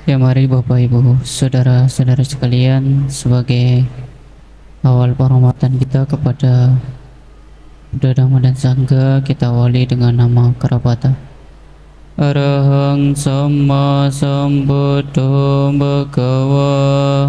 Ya mari Bapak Ibu saudara-saudara sekalian, sebagai awal penghormatan kita kepada Buddha Dhamma dan Sangha, kita awali dengan nama Karabata. Arahang Samma Sambuddho Bhagava.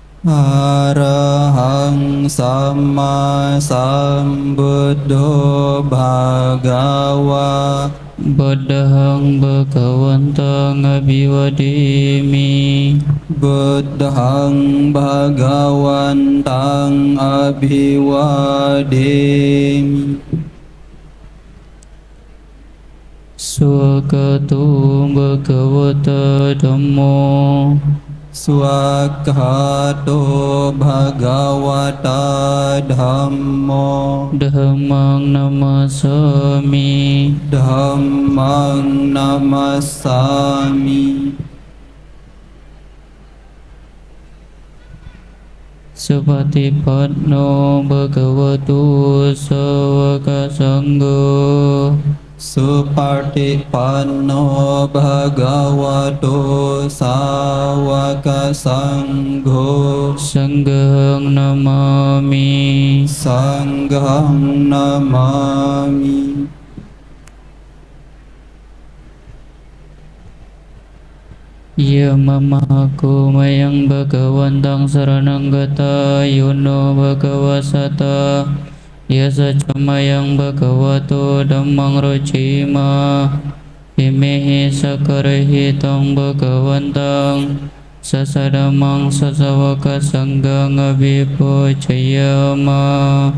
Arahang Samma Sambuddho Bhagava. Buddhang Bhagavantang Abhivadimi. Buddhang Bhagavantang Abhivadimi. Swakato Bhagavata Dhammo. Swakato Bhagavata Dhammo. Dhammang namasami. Dhammang namasami. Supatipanno Bhagavato Sawaka Sangho. Supatipanno Bhagavato Sawaka Sangho. Sanghang namami. Sanghang namami. Ya mamaku mayang Bhagavantang saranang gata yuno Bhagavasata. Ya sacamayang Bhagavato dhammang rojima. Imehi sakarahitam Bhagavantang sasadamang sasawaka sanggang abhipujayama.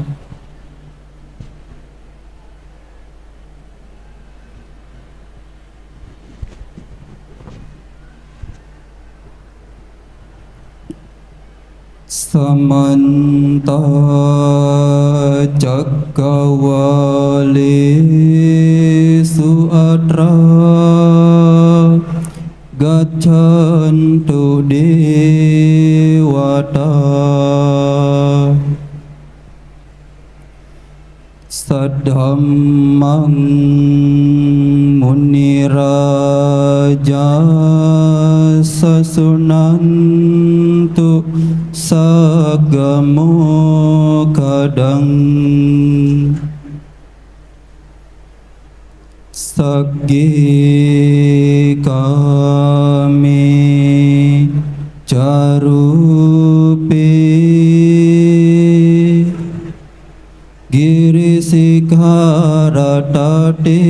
Samanta cakkawalesu atra gaccantu dewata. Sadhammang muniraja sasunantu sagamo kadang. Sagge kami carupe girisikaratati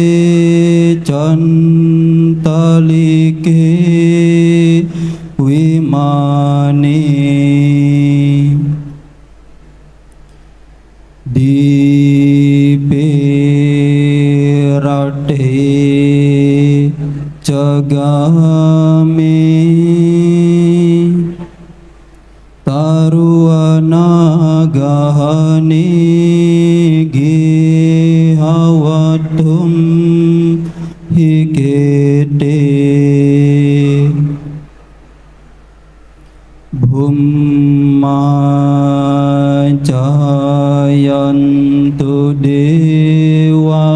cantalike wimani. Dipirate jagame taruanagahani gihawatum hikete. Bhummajayantu dewa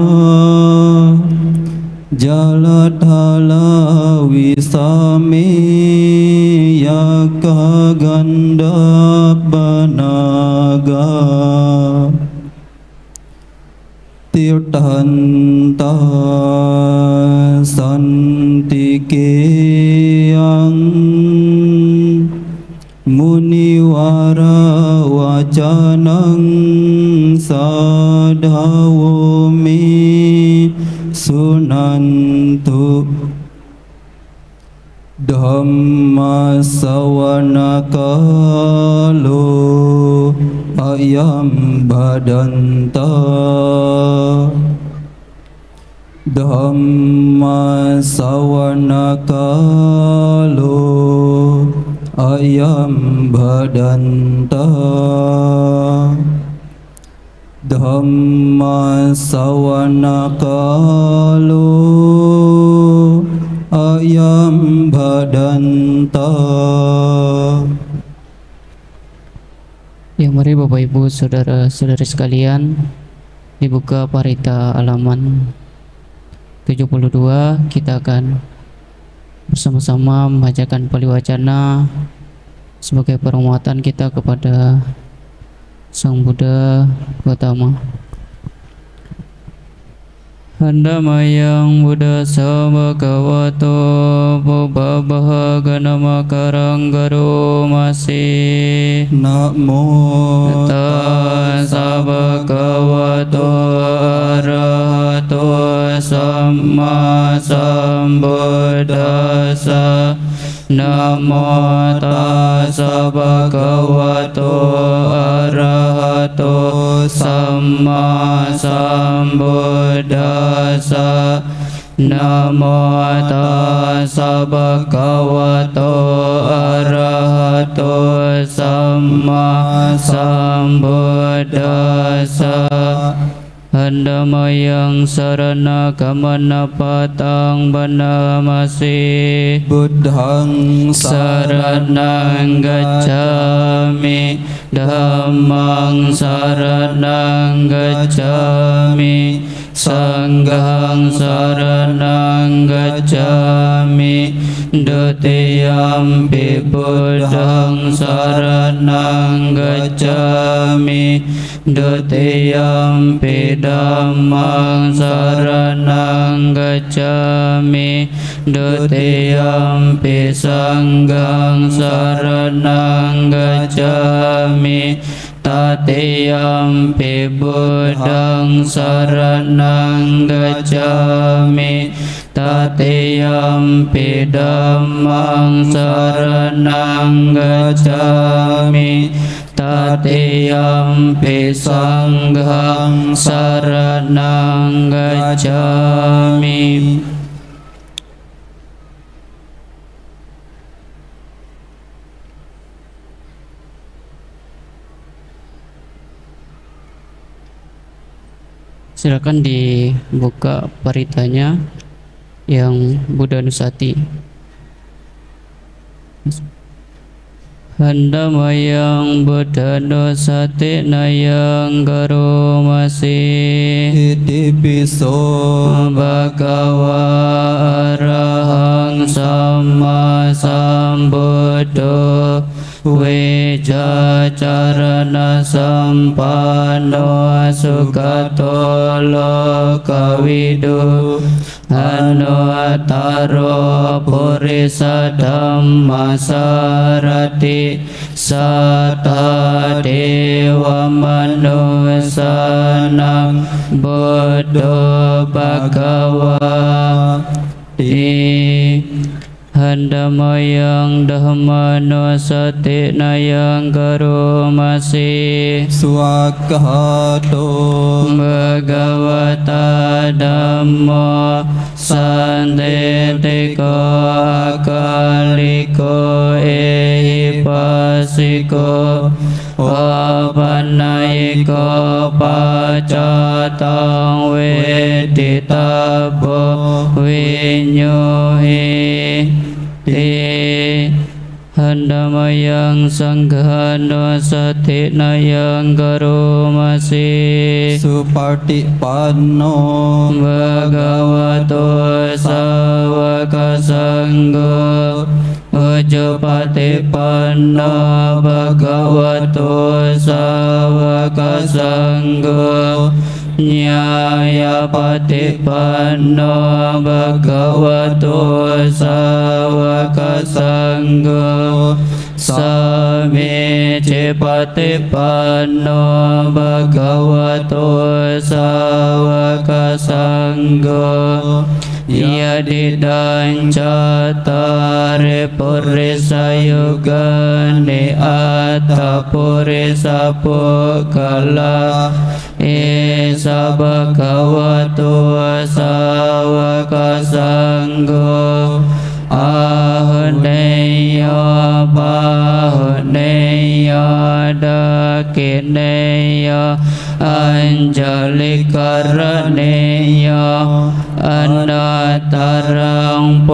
jalathala wisame yakaganda panaga. Tirthanta santikeyang muniwara wacanang sadhawami sunantu. Dhamma sawanakalo ayam badanta. Dhamma sawanakalo ayam badanta. Dhamma sawanakalo ayam badanta. Ya mari Bapak Ibu saudara-saudari sekalian, dibuka parita halaman 72. Kita akan bersama-sama membacakan Pali Wacana sebagai penghormatan kita kepada Sang Buddha Gautama. Handamayang Buddha Sabhagavato Bhubabhaganamakarang Garo Masi Namo Tassa Bhagavato Arahato Samma Sambuddhassa. Namo tassa bhagavato arahato samma sambuddhassa. Namo tassa bhagavato arahato samma sambuddhassa. Handamayang sarana kamana patang banamasi Buddhang saranang gacchami dhammang saranang gacchami sanghang saranang gacchami dutiyampi buddhang saranang gacchami dutiyampi dhammang saranang gacchami dutiyampi sanghang saranang gacchami tatiyampi buddhang saranang gacchami tatiyampi dhammang saranang gacchami tatiyampi sanghang saranang gacchami. Silakan dibuka paritanya yang Buddha Nusati. Handamayang Buddha Nusati nayang garo masi Iti piso Bhagava arahang samma sambuddho Wijacarana sampanno sugato lokavidu anuttaro purisa dhamma sarati sata dewa manusanam buddho bhagava Handamayang Dhammanusati nayang garo masi Swakato Bhagavata Dhammo Sandetiko Akaliko Ehipasiko Apanayiko Pacatang Veditabo Vinyuhi Handamayang Sanghanusati nayang garo masi Supartipano Bhagavato Sawaka Sangho Ujupatipanno Bhagavato Sawaka Sangho Nyaya patipanno Bhagavato Sawaka Sangho Samici patipanno Bhagavato Sawaka Sangho Yadidang catare purisa yugani atta purisa pukala Isa bhagavato sawaka sangho Ahuneya bahuneya dakineya Anjali karaneya Anatarang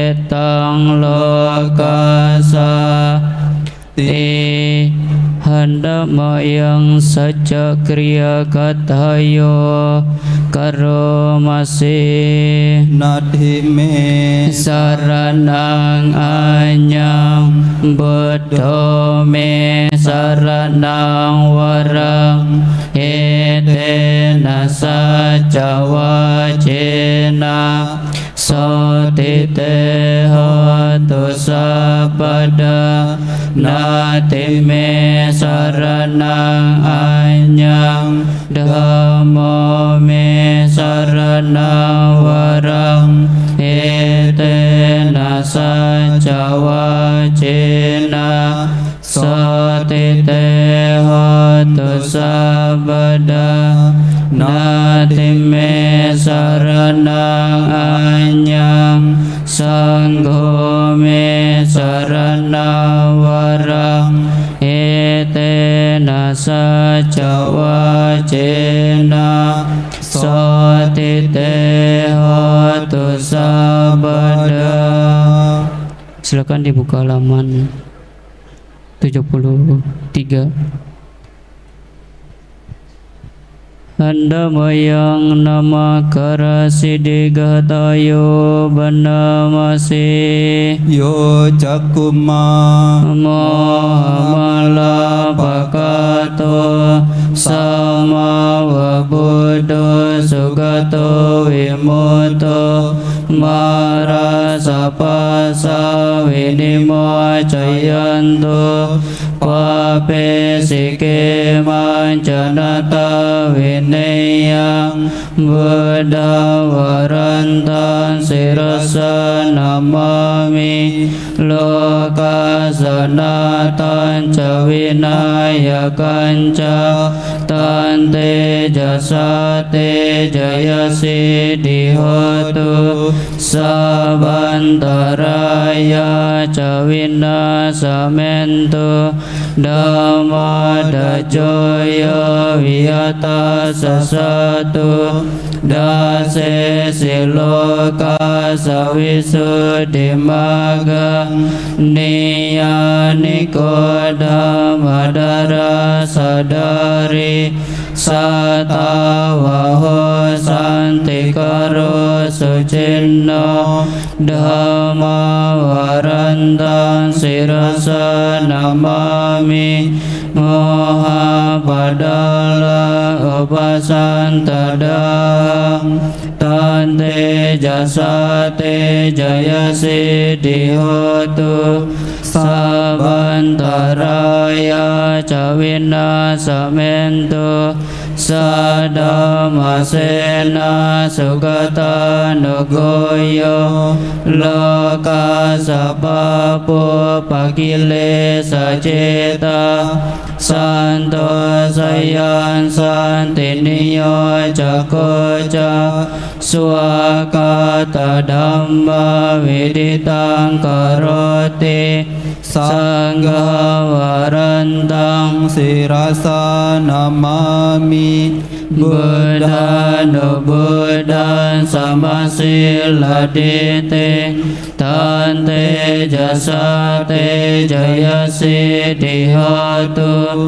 punyaketang lokasa Ti Handamayang saja kriya katayo karo masih Nadhi me saranang anyang Buddha me saranang warang Etena saja wajena Sotite hotu sabada Nati me saranang anyang Dhammo me saranang warang Etena saja wajena Sotite hotu sabada Nati me saranang anyang Sangho me saranang warang Etena saja wajena Sotite hotu sabada. Silakan dibuka halaman 73. Handamayang namakara siddhigatayo banamasi Yo cakuma Mohamala pakato Samawa buddho sugato vimuto Marasapasa vinimo cayanto Pape sike mancanata vinayang Buddha warantan sirasa namami Loka sanatan ca vinayakan ca Tante jasate jayasi dihotu Sabantaraya ca vinasamentu Dhamma dajoyo viyata sasatu Dase siloka savisudhimaga Niyaniko dhammadara sadari Satavaho santikaro sucinno Dhamma warantan sirasa namami Moha padala upasantadang Tante jasate jayasi dihotu Sabantaraya ca vinasamentu Sadamasena sugata nugoyo Loka sapapu pakile saceta Santo sayan santiniyo cakoca Swakata dhamma viditang karoti Sangha warantang sirasa namami Buddha no Buddha samasiladite Tante jasate jayasi dihotu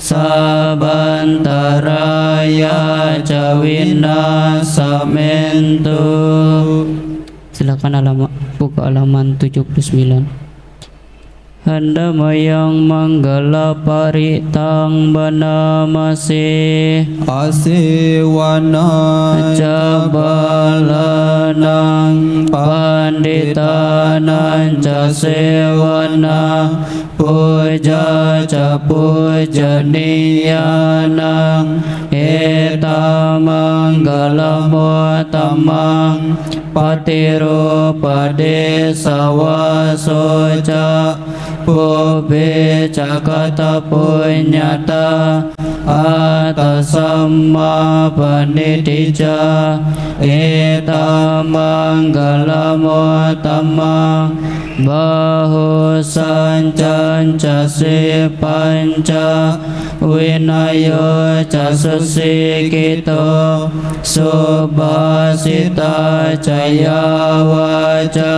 Sabantaraya ca vinasamentu. Silakan buka halaman 79. Handamayang manggala paritang banamasi Asewana cabalanang panditanang casewana puja ca pujaniyanang eta manggalamo tamang patiru pade sawasoca Pobe cakata punyata Atasamma panitija Eta manggalamo tamang Bahu sancanca si panca Winayo ca susikito Subhasita caya waca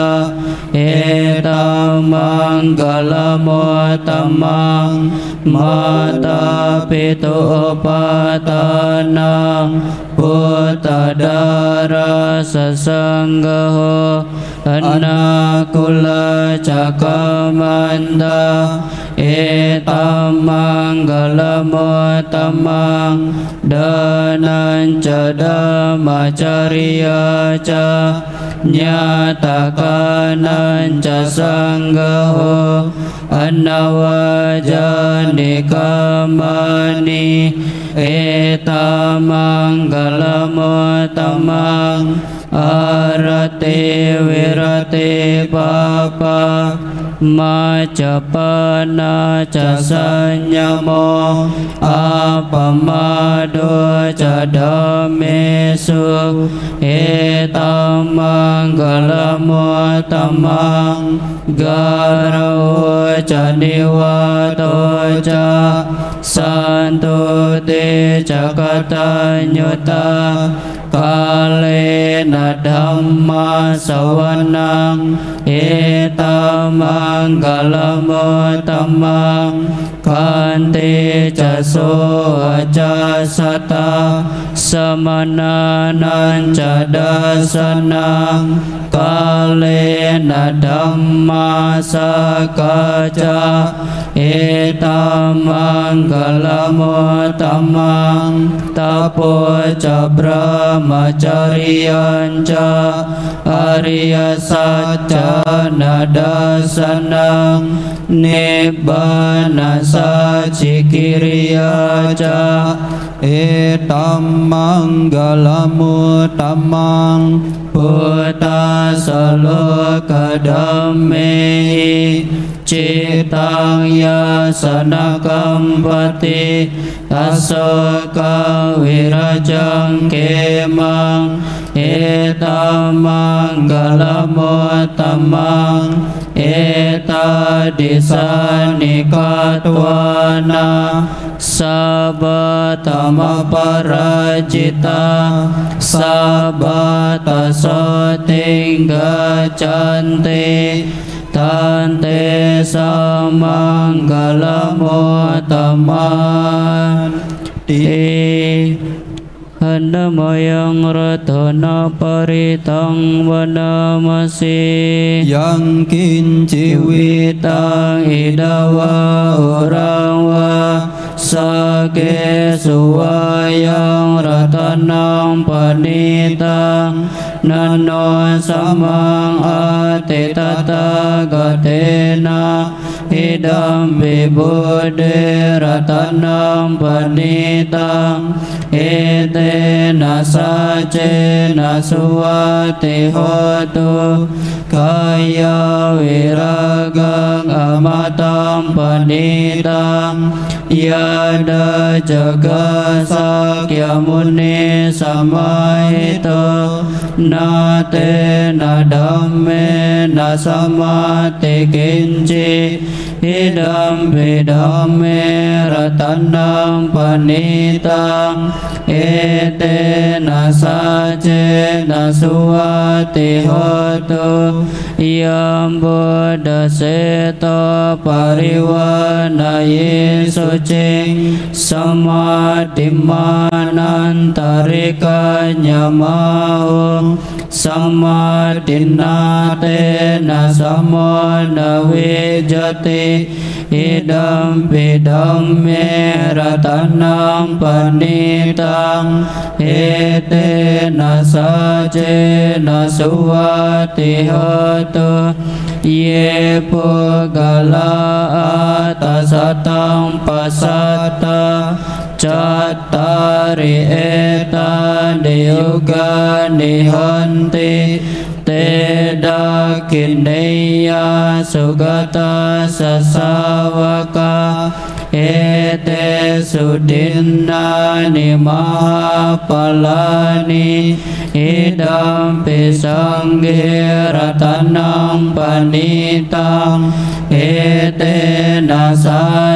เอตัมมังกลมุตตัมมังมาตาปิตุปาทานังพุทธดาราสสังฆโหอนาคุลจักขมันตาเอตัมมังกลมุตตัมมังดานันจะดามาจาริยาจาญาตกานันจะสังฆโหอนาวจานิกามานิเอตัมมังกลมุตตัมมังอารติวิรติปาปะมาจะปานาจะสัญญโมอาปมาโดจะดาเมสุเอตัมมังกลมุตตัมมังการโอจะนิวาโตจะสันตุเตจะกตัญญูตากาเลนะธัมมาสวนังเอตัมมังกลมุตตัมมังคันติจะโสจะสตาสมนานันจะดัสนังกาเลนะธัมมาสกาจาเอตัมมังกลมุตตัมมังตะโพจะพระมจาริยัญจาอริยสัจจานาดัสสนังนิพพานาสัจฉิกิริยาจาเอตัมมังกลมุตตัมมังพุทธัสสะโลกธัมเมหิจิตังยาสนะกัมปติตัสสะกะวิราจังเกมังเอตัมมังกลมุตตัมมังเอตาดิสานิกาตวานาสัพพธรรมปราจิตาสัพพตโสติงกัจจันติทันเตสัมมังกลมุตตัมมังติหันมยังรัตนาปริตังวนามสียังกินชีวิวิตังอิดาวะอุรังวะสเกสุวายังรัตนังปณิตังนันโนสัมมังอาติตตากเตนะอิดัมปิบุเดรัตนังปณิตังเอเตนะสัจเจนะสุวัติโหตุกายวิรากังอมตังปณิตังยาดาจักสักยมุนีสัมมาหิโตนาเตนะธัมเมนะสัมมาติกินจิอิดัมปิธัมเมรัตนังปณิตังเอเตนะสัจเจนะสุวัติโหตุยัมบุตตเสโตปริวานายิสุจิสัมมาทิมานันตริกัญญมาหุสัมมาทินนาเตนะสัมโมนะวิจติอิดัมปิธัมเมรัตนังปณิตังเอเตนะสัจเจนะสุวัติโหตุเยปุกลาอัตสัตตังปัสสัตตาจัตตาริเอตานิยุกานิหันติเตดาคินเนยาสุกตาสสาวกาเอเตสุดินนานิมหาปลานิอิดัมปิสังเกรัตนังปณิตังเอเตนะสัจเจ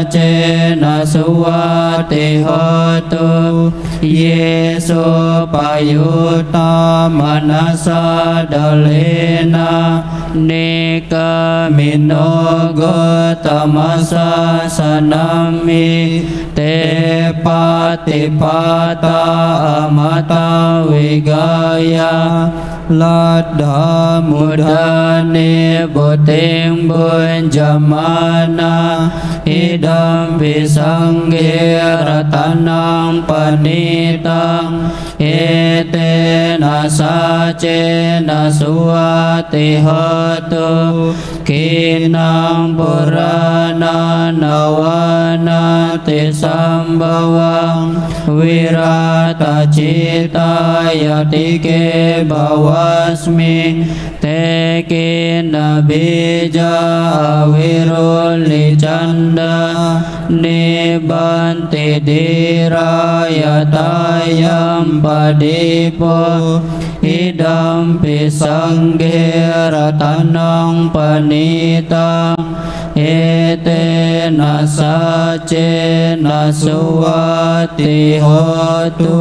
เจนะสุวัติโหตุเยสุปยุตตามนัสสะดะเลนะเนกามิโนโกตมัสสะสนามิเตปะติปาตาอมตะวิกายาลัดดามุดานิบุติงบุญจมานาอิดัมปิสังเกรัตนังปณิตังเอเตนะสาเจนะสุวัติโหตุกินังปุราณานวานาติสัมภวังวิราตจิตายติเกภวัสมิเตกินบิจาวิรุลิจันดานิบันติดิรายตายัมปดิโปอิดัมปิสังเกรัตนังปณิตังเอเตนะสาเจนะสุวัติโหตุ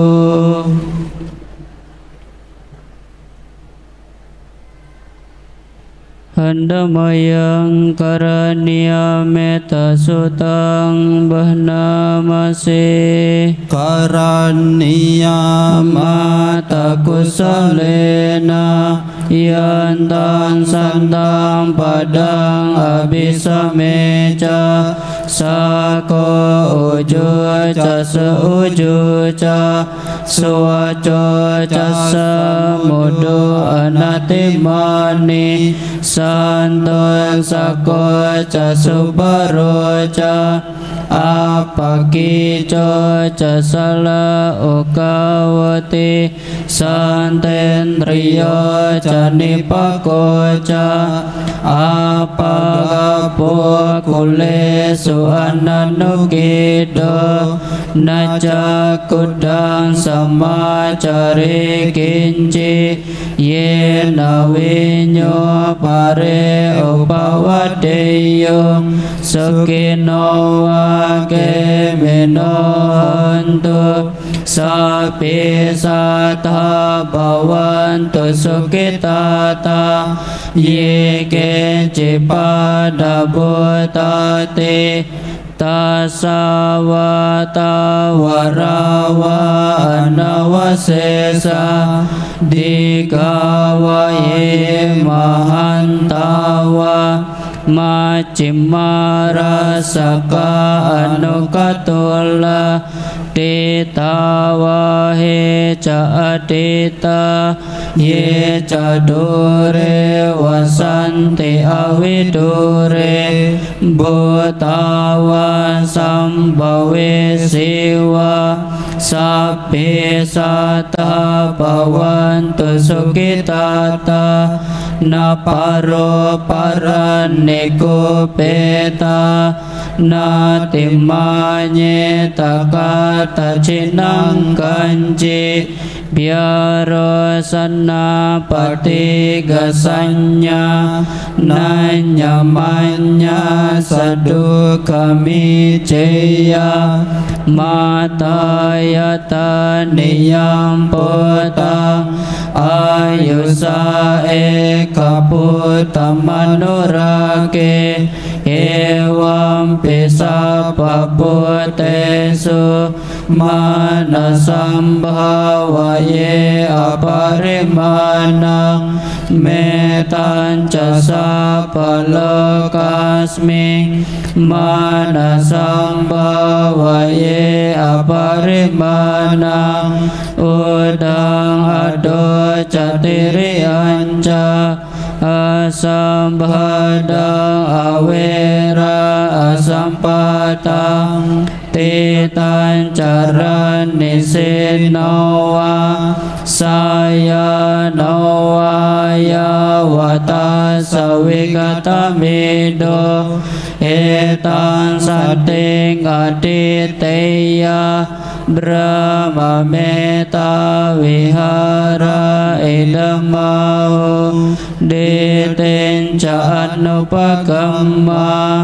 หันดมยังกรณียเมตสุตังบหนามาเสกรณียมาตะกุสเลนะยันตังสันตังปะดังอภิสเมจาสาโกอุจุจัสอุจุจาสวะโจจัสสมุดุอนัตติมานิสันตุสะโกจัสสุปโรจาอาปกิโจจัสสละโอกาวติสันเตนตริโยจะนิปโกจาอาปะกะปุกุเลสุอนันตุกิโตนะจักขุดังสัมมาจาริกินจิเยนะวิญโยปะเรอุปวัตเตโยสุขิโนวะเกมิโนหันตุสัพพิสัตถะภวันตุสุขิตาตาเยเกจิปาดาบุตติตัสสาวะตาวราวะนวเสสะดิกาวะเยมหันตาวะมาจิมมาราสกาอนุกตุลาติตาวะเฮจะอติตาเยจะดุเรวสันติอวิดุเรบุตาวะสัมภเวสิวะสัพพิสัตตะภวันตุสุขิตาตานาปโรปรันนิกุเปตานาติมาเนตกาตชินังกัญจิเบียโรสนาปฏิกสัญญานัญญมัญญาสดุขมิเจยามาตายตานิยัมปุตตังอายุสาเอกพุทธมนุราเกเอวัมปิสัพพพุทเตสุมานะสัมภาวะเยอปริมาณังเมตัญจะสัพพโลกัสมิงมานะสัมภาวะเยอปริมาณังอุดังอโดจติริยัญจาอาสัมภาดังอเวราอสัมปาตังติตัญจารันนิสิโนวะสายโนวายาวตาสวิกตมิโดเอตังสัตติงอติเตยะบรมเมตาวิหาระอิดมาเดเตนจะอนุปกัมมา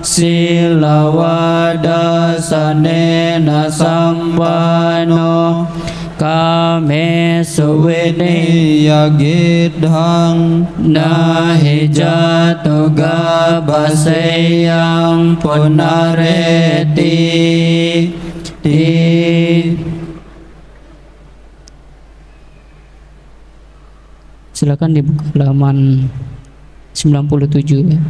Silawadanasana sampano Kamesu Viniyagidhang Nahijatu gabaseyang punareti Silakan dibuka halaman 97 ya.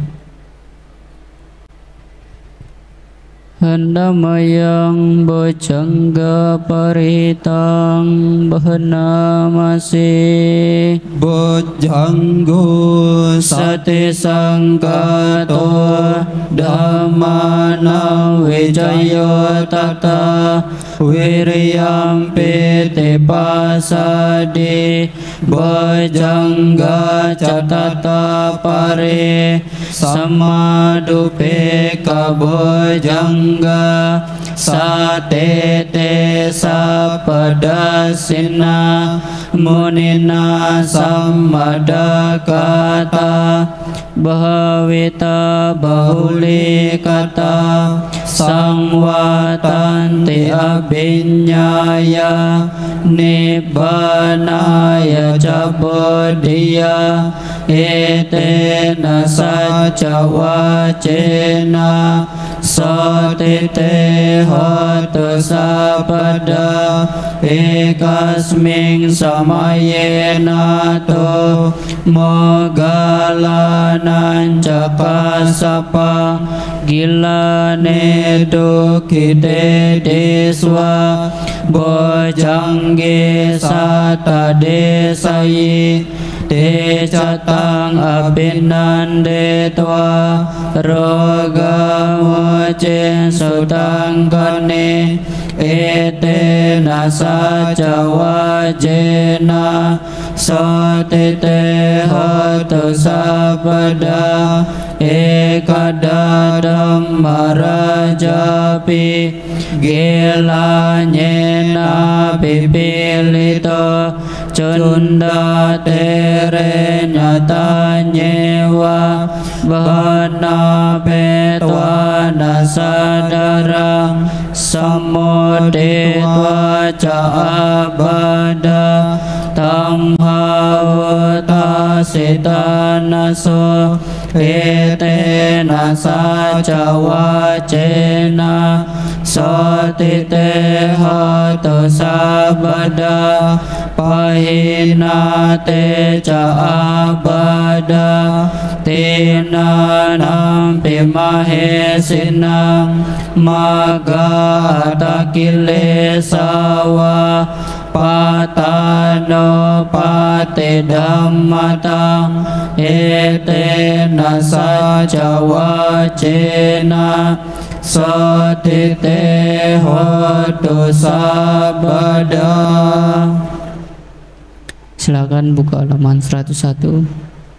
Handamayang bojangga paritang bahana masih bojanggo sati sangkato dhammana wijaya tata wiriyam piti pasadi bojangga catata pare samadupe kabojangga satete sapadasina munina sammadakata bahawita bahuli kata sangwatanti abinyaya nibbanaya cabodiya etena saca wacena satite hotu sapada ekasming samayena to mogalanan cakasapa gilane dukite deswa bojangge sata desayi te catang abinande twa roga moce sutang kane ete nasa jawajena sotite hotu sapada ekadadam marajapi gelanyena pipilito cunda tere nyata nyewa bana petwa nasadara samodetwa ca abada tamhawata sitanaso etena saca wacena sotite hotu sabada pahina te ca abada tina nampi mahesina magata kilesawa patano pate dhammatang etena saca wacena sotite hotu sabada. Silakan buka halaman 101.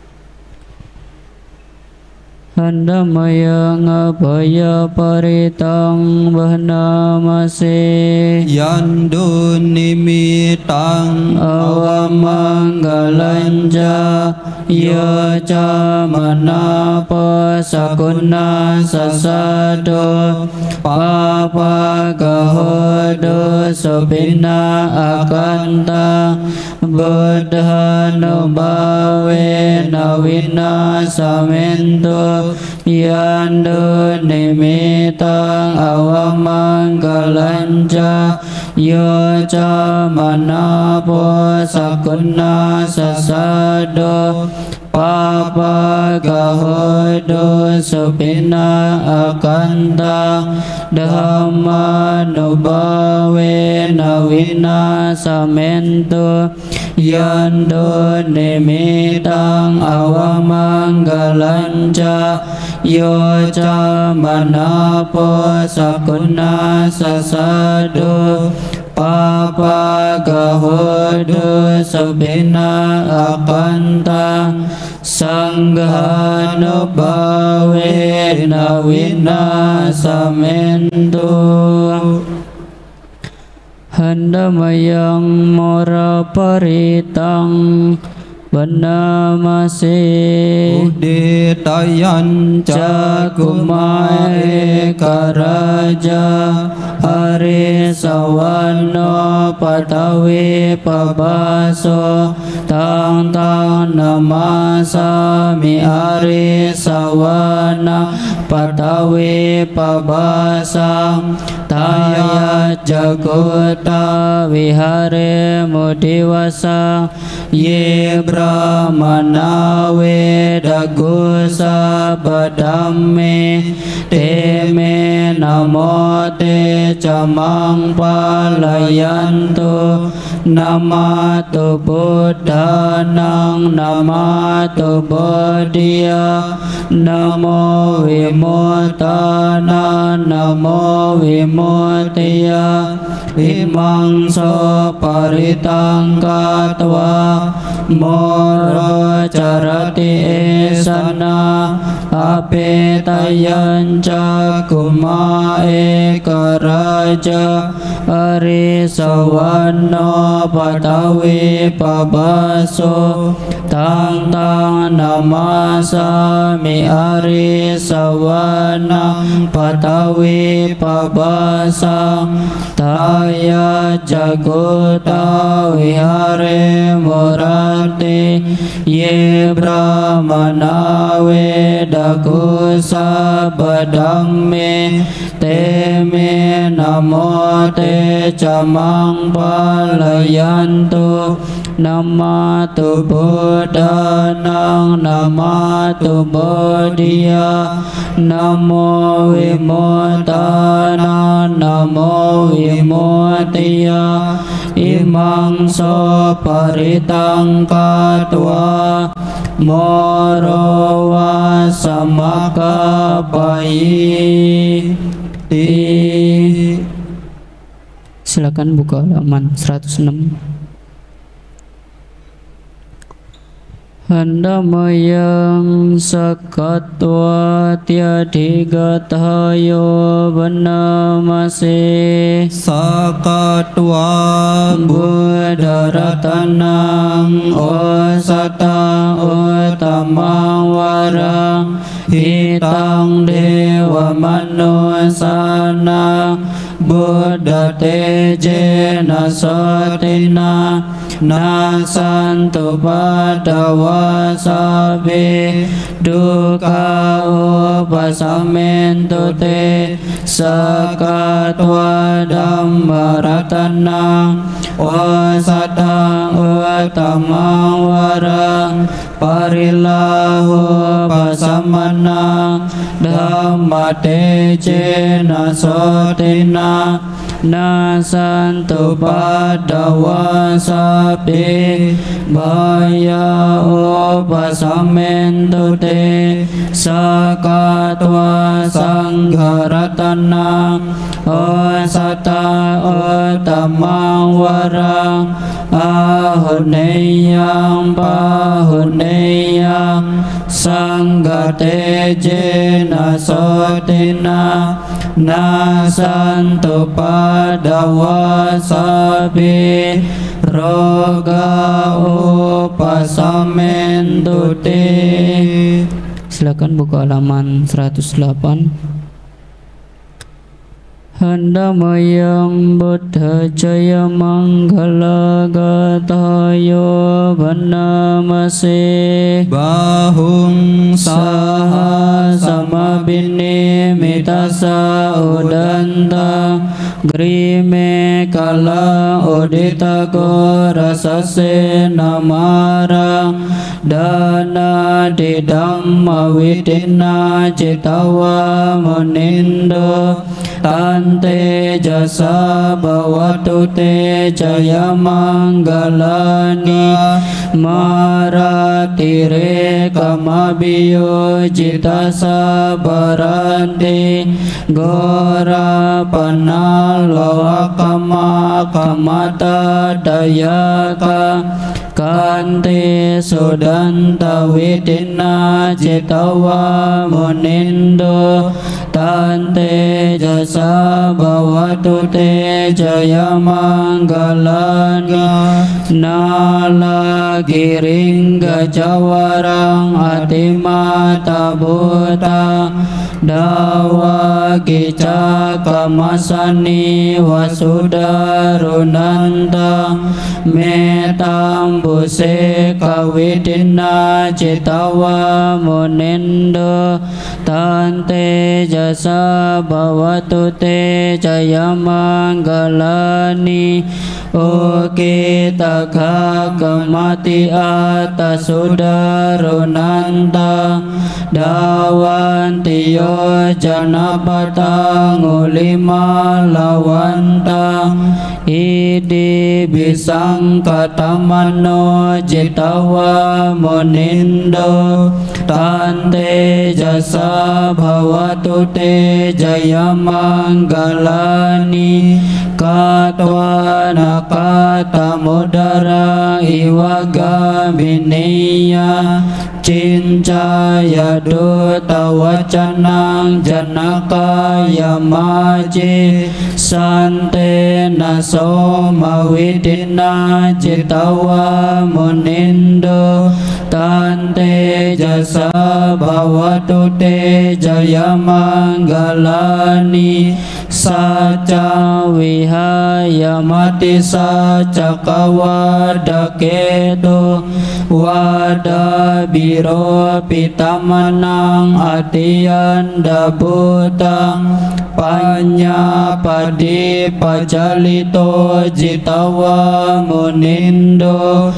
Handamaya ngabaya paritang bahna masih yandu nimitang awamanggalanja ya camanapa sakuna sasado papa gahodo sobina akanta buddhano bawe nawina samento yandu nimitang awamanggalanja ya camanapo sakuna sasado papa gahodo supina akanta dhamma nubawe nawina samento yando nimitang awamanggalanja yo camanapo sakuna sasado papa gahodo supina akanta sanghano bawe nawina samento handamayang mora paritang Vanamase Uditayan Cakumae Karaja Hari Sawanno Patawi Pabaso Tang Tang Namasami Hari Sawana Patawi Pabasa Taya Jaguta Vihare Mudiwasa Ye Brahmana Vedagusa Badame Teme Namo Te Camang Palayantu Namatu Buddhanang Namatu Bodhiya Namo Vimutana Namo Vimutiya Imang so paritang katwa Moro carati esana Apetayan cakumae karaja Ari sawanno patawi pabaso Tang tang namasami ari sawanang patawi pabasa Taya jaguta vihare murati Ye brahmana vedakusa badame Teme namo te camang palayantu Namatu Buddhanang Namatu Bodhiya Namo Vimutana Namo Vimutiya Imang so paritang katwa Moro wasamakai Silakan buka halaman 106. Handamayang sakatwa tyadhigatayo vanamase sakatwa buddharatanang osata utamawara hitang dewa manusana buddha tejena sotina nasantu padawa sabe duka upasamentu te sakatwa dhammaratana wasata utamawara parilahu pasamana dhamma tejena sotina nasantu padawa sabe baya upasamentu te sakatwa sangharatana osata utamawara ahuneyang pahuneyang sanggate jena sotina nasantu padawa sabe roga upasamentu te. Silakan buka halaman 108. Handamayang buddha jaya manggala gatayo vanamase bahung saha samabini mitasa udanta grime kala udita gorasase namara dana didamma vidina citawa munindo tante jasa bhavatu te jaya manggalani maratire kamabiyo jitasa barante gora panalo kama kamata dayaka kante sudanta vidina citawa munindo tante jasa bhavatu te jaya manggalani nalagiring gajawarang atimata buta dawa gica kamasani wasudarunanta metambuse kawidina citawa munindo tante jasa bhavatu te jaya manggalani ukita kamati atas sudarunanta dawantiyo janapatang ulima lawantang idi bisang katamano jitawa munindo tante jasa bhavatu te jaya manggalani katwa nakata mudara iwaga biniya cincaya duta wacanang janaka yamaji sante naso mawidina jitawa munindo tante jasa bhavatu te jaya manggalani saca wihaya mati saca kawada kedo wada biro pitamanang atian dabutang panya padi pajalito jitawa munindo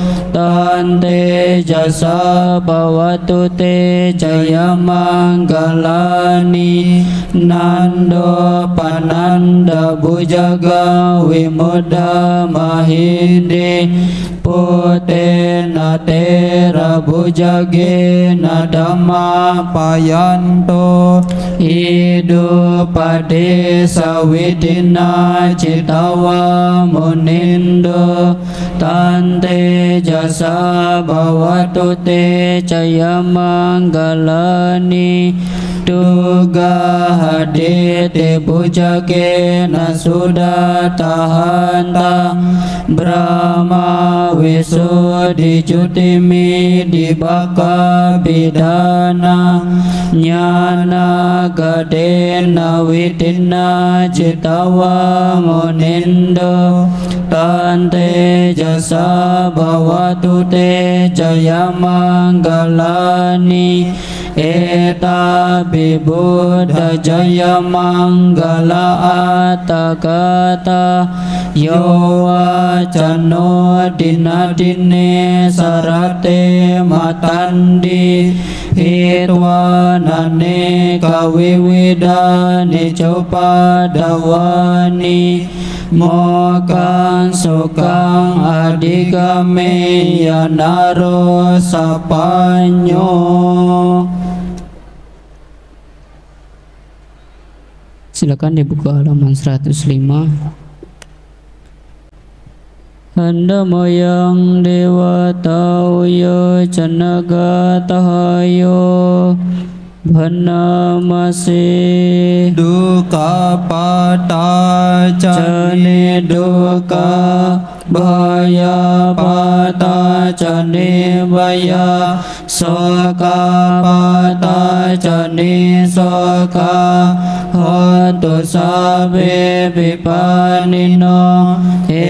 tante jasa bhavatu te jaya manggalani nando pananda bujaga wimuda mahinde pute natera bujage nadama payanto idu pade sawidina citawa munindo tante jasa bhavatu te jaya manggalani duga hadite bujage nasuda tahanta Brahma Wisudi Jutimi Dibaka Bidana Nyana Gadena Witina Citawa Munindo Tante Jasa Bhavatu te Jaya Manggalani Eta Bibuddha Jaya Manggala Atakata Yowa Cano Dinadine Sarate Matandi Hitwanane Kawiwidani Copadawani Mokan sukang adigame yanaro sapanyo. Silakan dibuka halaman 105. Handa moyang dewa tauyo canaga tahayo Bhanamase duka pata cane duka bhaya pata cane bhaya soka pata cane soka hotu sabe vipanino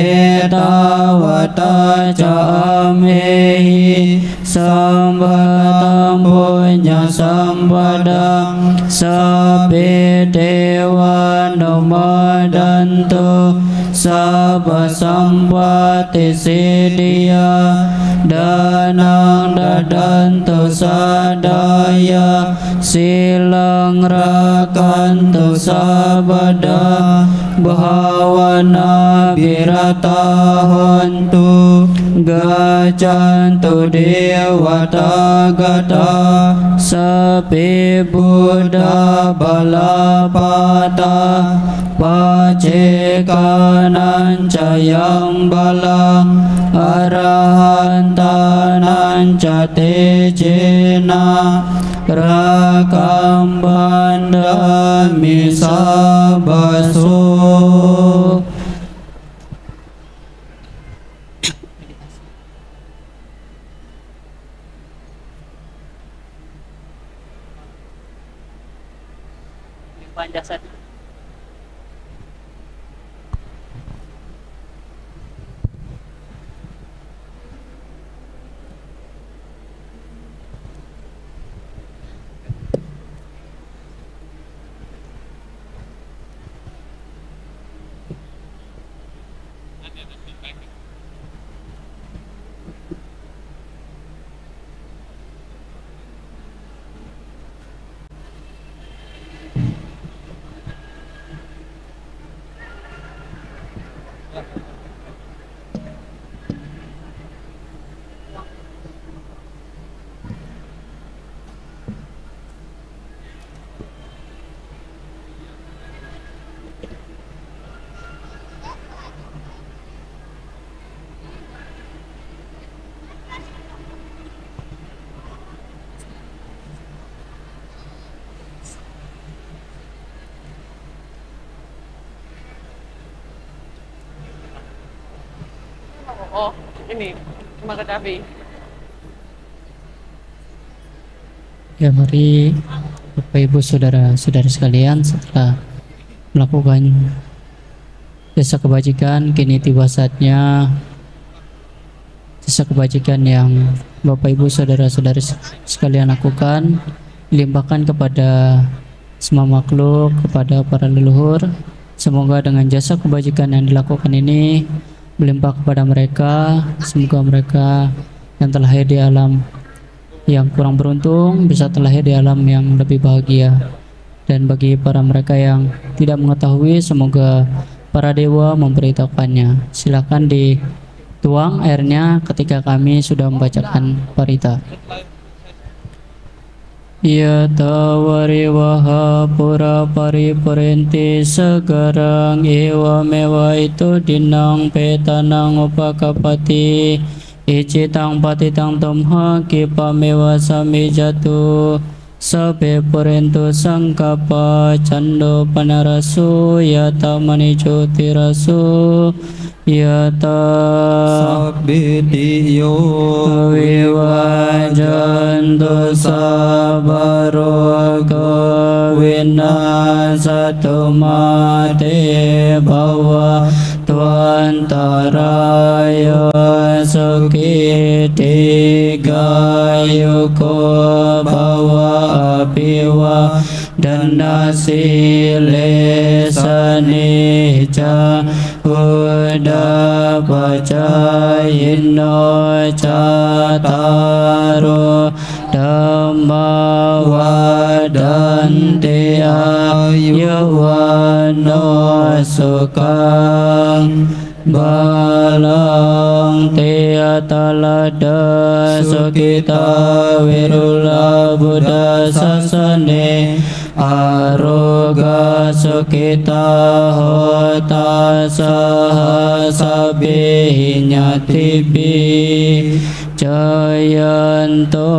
etawata camehi sambhatam punya sambadang sabe dewa nomadantu sabba sampati siddhya danang dadantu sadaya silang rakantu sabada bhavana virata hontu gacantu dewata gata sapi buddha balapata pacekanan cayang balang arahantanan catejena rakam bandami sabaso. Oh, ini cuma kecapi. Ya, mari Bapak Ibu saudara-saudara sekalian, setelah melakukan jasa kebajikan, kini tiba saatnya jasa kebajikan yang Bapak Ibu saudara-saudara sekalian lakukan dilimpahkan kepada semua makhluk, kepada para leluhur. Semoga dengan jasa kebajikan yang dilakukan ini melimpah kepada mereka. Semoga mereka yang terlahir di alam yang kurang beruntung bisa terlahir di alam yang lebih bahagia. Dan bagi para mereka yang tidak mengetahui, semoga para dewa memberitahukannya. Silakan dituang airnya ketika kami sudah membacakan parita. Ya tawari waha pura paripurenti segarang iwa mewa itu dinang petanang upakapati icitang patitang tomha kipa mewa sami jatu sabe purentu sangkapa cando panarasu yata manicu tirasu yata sabitiyo vivajantu sabaroga vinasatu mate bhava tvantaraya sukiti gayuko bhava apiwa dandasile sanica uda pacayino cataro dhamma vadanti ayuwano sukang balang teatalada sukita wirula buddha sasane aroga sukita hota sahasabe nyatibi jayanto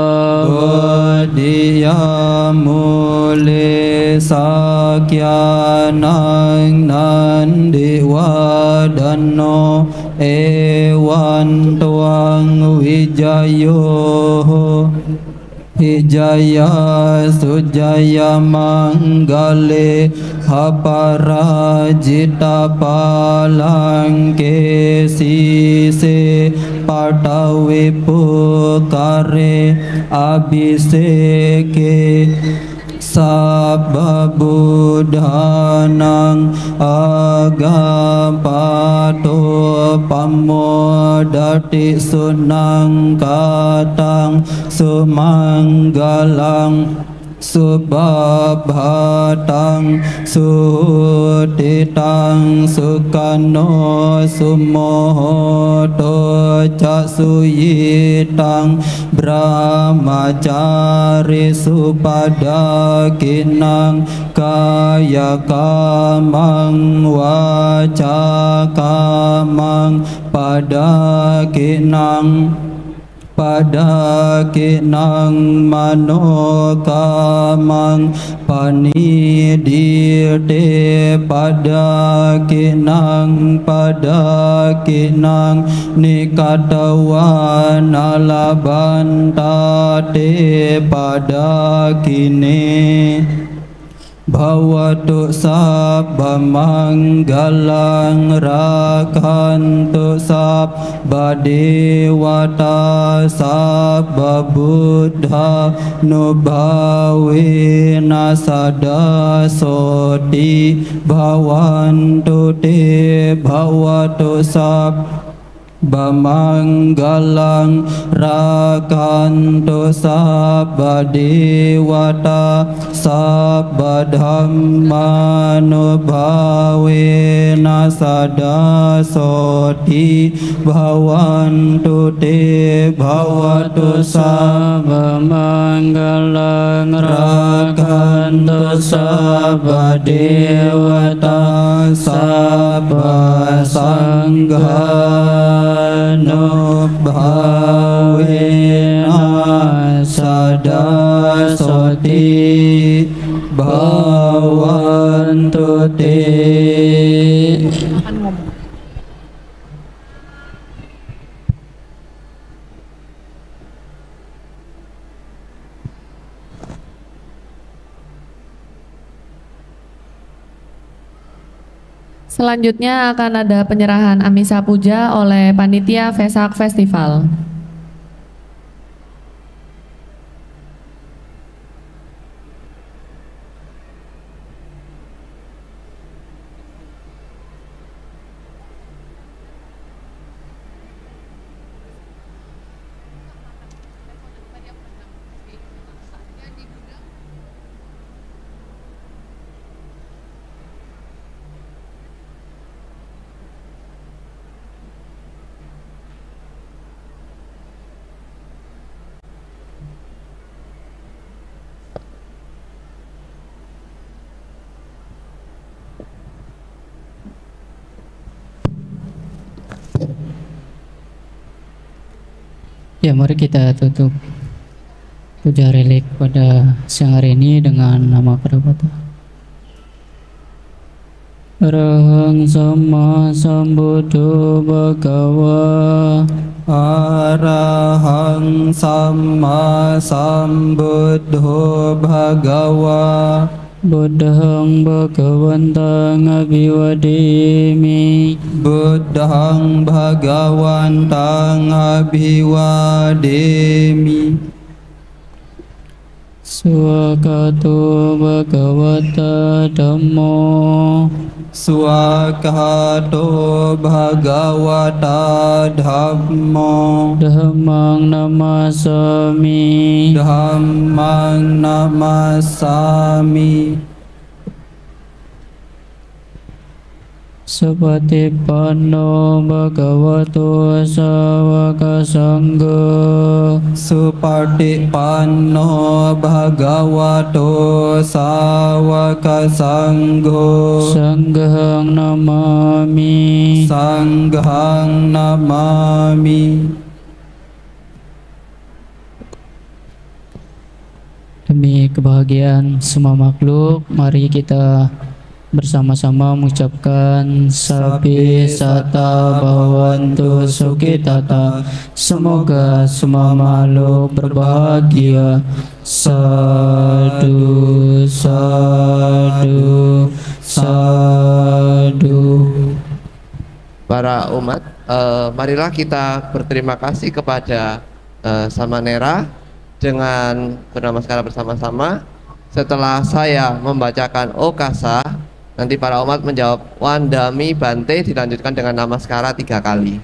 Bodhiya mule sakyanang nandi wadano ewan tuang wijayo Hijaya sujaya manggale haparajita palangke sise patawe pukare abiseke sababudhanang agapato pamodati sunang katang sumanggalang subabhatang sutitang sukano sumoto casuyitang brahmacari supadakinang kaya kamang waca kamang padakinang padakinang manokamang panidite padakinang nikatawa nalabantate padakine Bhavatu sabba manggalang rakantu sabba dewata sabba buddha nubhavena sada soti bhavantu te bhavatu sabba Bamanggalang rakantu sabba dewata sabba dhammanubhavena sada soti bhavantu te bhavatu sabba manggalang rakantu sabba dewata sabba sangha nubhavena sada soti bhavantu te Selanjutnya akan ada penyerahan Amisa Puja oleh Panitia Vesak Festival. Ya, mari kita tutup puja relik pada siang hari ini dengan nama Prabhata. Arahang Sama Sambuddho Bhagava. Arahang Sama Sambuddho Bhagava. Buddhang Bhagavantang Abhivadimi. Buddhang Bhagavantang Abhivademi. Swakato Bhagavata Dhammo. Swakato Bhagavata Dhammo. Dhammang Namasami. Dhammang Namasami. Supatipanno Bhagavato Sawaka Sangha. Supatipanno Bhagavato Sawaka Sangho. Sanghang Namami. Sanghang Namami. Demi kebahagiaan semua makhluk, mari kita bersama-sama mengucapkan Sabi Sata Bhavantu Sukhitata. Semoga semua makhluk berbahagia. Sadu, sadu, sadu. Para umat, marilah kita berterima kasih kepada Samanera dengan bernamaskara bersama-sama. Setelah saya membacakan Okasa, nanti para umat menjawab Wandami Bante, dilanjutkan dengan namaskara 3 kali.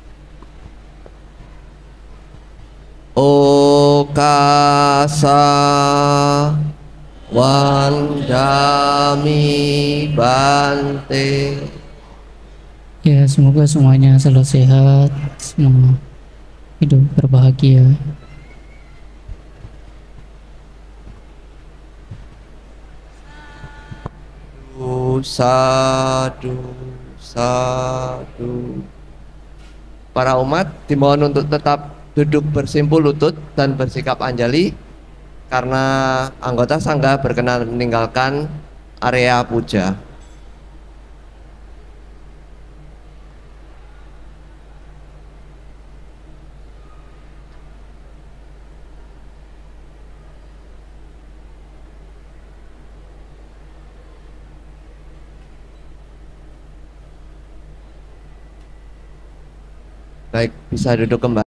Okasa Wandami Bante. Ya, semoga semuanya selalu sehat, semua hidup berbahagia. Sadu, sadu. Para umat dimohon untuk tetap duduk bersimpul lutut dan bersikap anjali karena anggota sangga berkenan meninggalkan area puja. Baik, bisa duduk kembali.